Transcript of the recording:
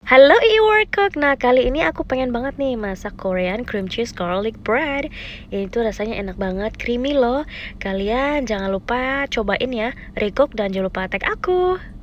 Halo e-workook. Nah, kali ini aku pengen banget nih masak Korean cream cheese garlic bread. Itu rasanya enak banget, creamy loh. Kalian jangan lupa cobain ya. Regok dan jangan lupa tag aku.